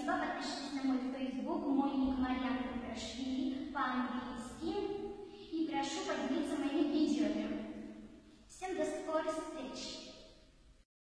спасибо. Подпишитесь на мой Facebook, мой ник Марьяна Петрашвили по-английски. И прошу поделиться моими видео.